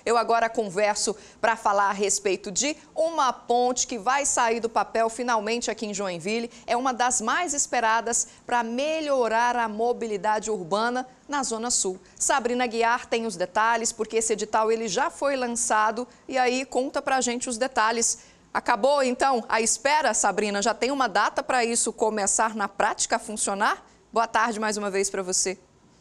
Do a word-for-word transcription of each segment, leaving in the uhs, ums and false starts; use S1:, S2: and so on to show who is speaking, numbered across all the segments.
S1: Eu agora converso para falar a respeito de uma ponte que vai sair do papel finalmente aqui em Joinville. É uma das mais esperadas para melhorar a mobilidade urbana na Zona Sul. Sabrina Guiar tem os detalhes, porque esse edital ele já foi lançado e aí conta para a gente os detalhes. Acabou então a espera, Sabrina? Já tem uma data para isso começar na prática a funcionar? Boa tarde mais uma vez para você.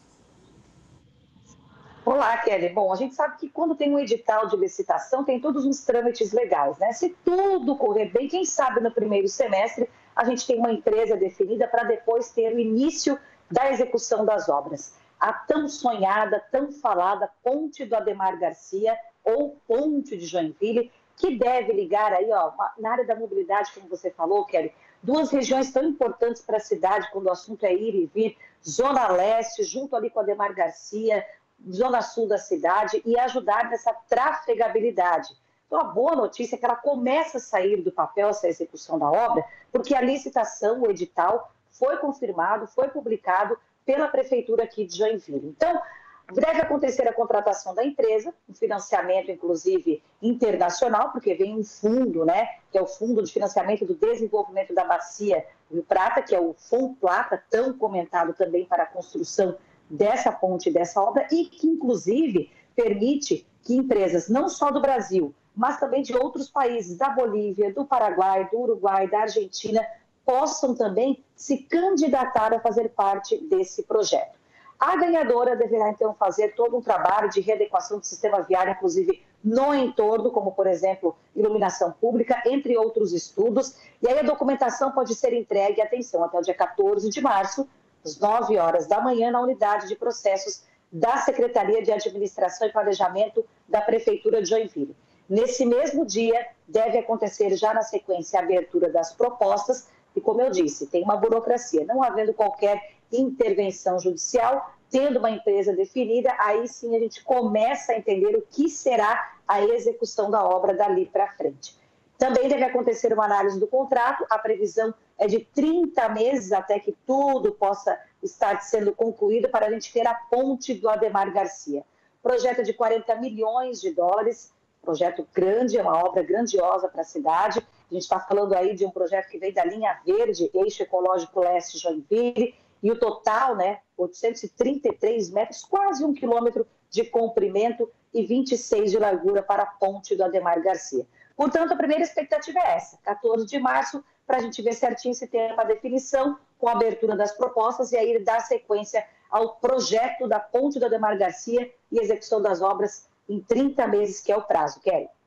S2: Olá, Kelly. Bom, a gente sabe que quando tem um edital de licitação, tem todos os trâmites legais, né? Se tudo correr bem, quem sabe no primeiro semestre a gente tem uma empresa definida para depois ter o início da execução das obras. A tão sonhada, tão falada Ponte do Ademar Garcia, ou Ponte de Joinville, que deve ligar aí, ó, na área da mobilidade, como você falou, Kelly, duas regiões tão importantes para a cidade, quando o assunto é ir e vir, Zona Leste, junto ali com a Ademar Garcia, Zona Sul da cidade, e ajudar nessa trafegabilidade. Então, a boa notícia é que ela começa a sair do papel essa execução da obra, porque a licitação, o edital, foi confirmado, foi publicado pela Prefeitura aqui de Joinville. Então, deve acontecer a contratação da empresa, um financiamento, inclusive, internacional, porque vem um fundo, né, que é o Fundo de Financiamento do Desenvolvimento da Bacia Rio Prata, que é o FONPlata, tão comentado também para a construção dessa ponte, dessa obra, e que, inclusive, permite que empresas não só do Brasil, mas também de outros países, da Bolívia, do Paraguai, do Uruguai, da Argentina, possam também se candidatar a fazer parte desse projeto. A ganhadora deverá, então, fazer todo um trabalho de readequação do sistema viário, inclusive no entorno, como, por exemplo, iluminação pública, entre outros estudos. E aí a documentação pode ser entregue, atenção, até o dia quatorze de março, às nove horas da manhã, na unidade de processos da Secretaria de Administração e Planejamento da Prefeitura de Joinville. Nesse mesmo dia, deve acontecer já na sequência a abertura das propostas e, como eu disse, tem uma burocracia. Não havendo qualquer intervenção judicial, tendo uma empresa definida, aí sim a gente começa a entender o que será a execução da obra dali para frente. Também deve acontecer uma análise do contrato, a previsão é de trinta meses até que tudo possa estar sendo concluído para a gente ter a ponte do Ademar Garcia. Projeto de quarenta milhões de dólares, projeto grande, é uma obra grandiosa para a cidade. A gente está falando aí de um projeto que vem da linha verde, eixo ecológico leste Joinville, e o total, né, oitocentos e trinta e três metros, quase um quilômetro de comprimento e vinte e seis de largura para a ponte do Ademar Garcia. Portanto, a primeira expectativa é essa, quatorze de março, para a gente ver certinho se tem uma definição com a abertura das propostas e aí dar sequência ao projeto da ponte do Ademar Garcia e execução das obras em trinta meses, que é o prazo, Kelly.